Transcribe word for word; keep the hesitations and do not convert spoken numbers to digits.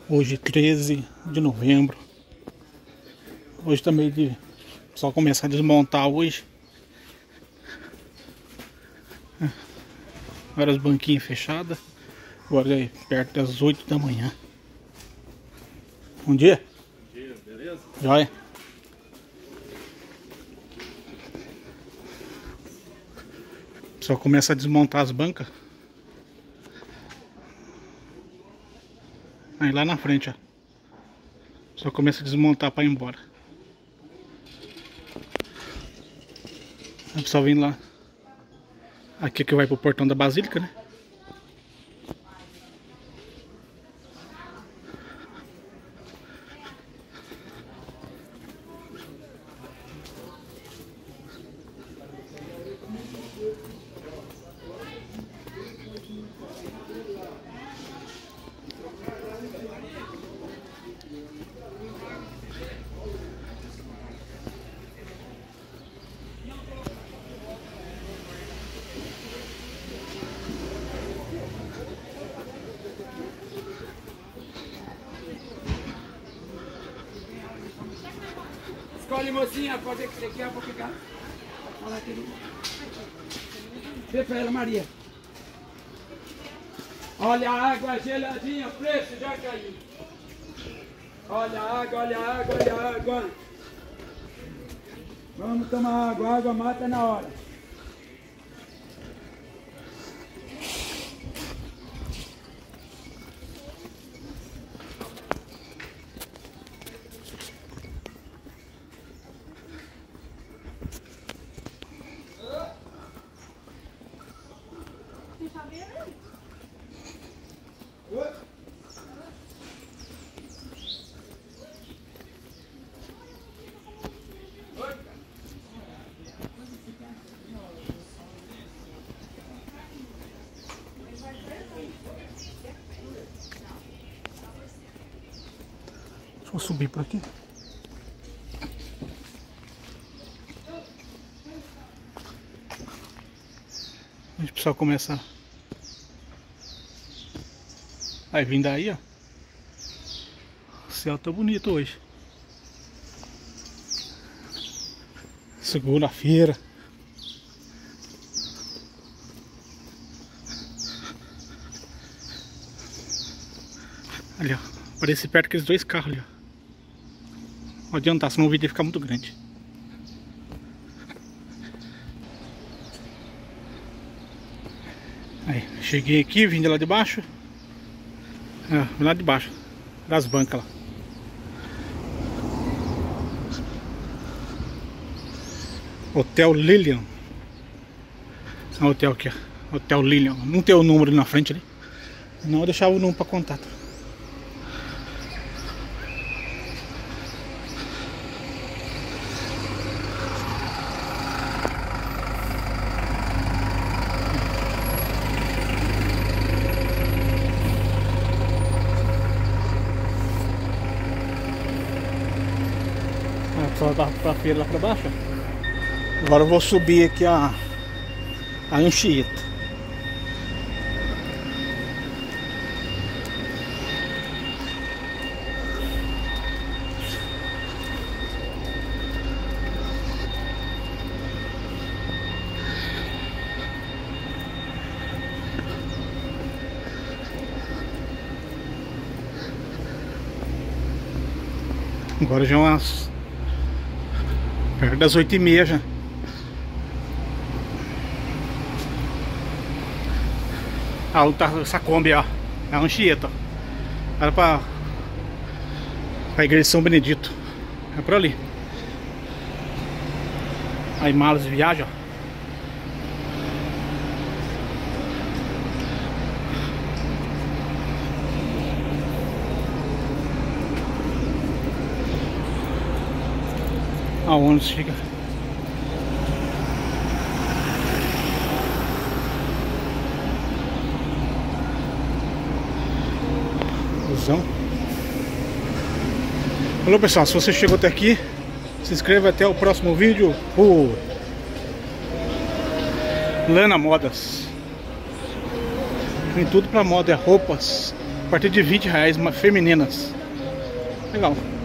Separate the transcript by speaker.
Speaker 1: Hoje treze de novembro. Hoje também de só começar a desmontar hoje. Agora as banquinhas fechadas. Agora é perto das oito da manhã. Bom dia.
Speaker 2: Bom dia, beleza?
Speaker 1: Joia. Só começa a desmontar as bancas. Aí lá na frente, ó. Só começa a desmontar para ir embora. O pessoal vem lá. Aqui que vai pro portão da Basílica, né?
Speaker 3: Escolhe, mocinha, pode ver que você quer, vou pegar. Olha lá, querido. Vê pra ela, Maria. Olha a água geladinha, o preço já caiu. Olha a água, olha a água, olha a água. Vamos tomar água, água mata na hora.
Speaker 1: Deixa eu subir por aqui. O pessoal começa a vir daí, ó. O céu tá bonito hoje. Segunda-feira. Ali, ó. Parece perto aqueles dois carros ali, ó. Não adiantar, senão o vídeo ia ficar muito grande. Aí, cheguei aqui, vim de lá de baixo. É, vim lá de baixo, das bancas lá. Hotel Lilian. É um hotel aqui, ó. Hotel Lilian. Não tem o número ali na frente ali. Não, eu deixava o número para contato. Só dá pra feira lá pra baixo. Agora eu vou subir aqui a, a Anchieta. Agora já é umas perto das oito e meia já. Ah, tá essa Kombi, ó. É a Anchieta, ó. Era pra, pra igreja de São Benedito. É por ali. Aí malas de viagem, ó. A ônibus fica. Busão. Falou, pessoal, se você chegou até aqui, se inscreva. Até o próximo vídeo. Por Lana Modas. Tem tudo pra moda, é roupas, A partir de vinte reais, femininas. Legal.